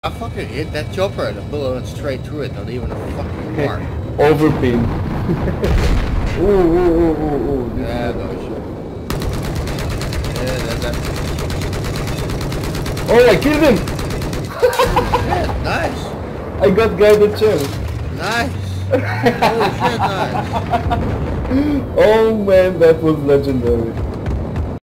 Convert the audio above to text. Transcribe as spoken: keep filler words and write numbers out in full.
I fucking hit that chopper and the bullet went straight through it, not even a fucking mark. Overpin. Ooh, ooh, ooh, ooh, ooh. Yeah, no shit. Yeah, that, that. Oh, I killed him! Shit, nice! I got guided chance. Nice! Holy shit, nice! Oh man, that was legendary.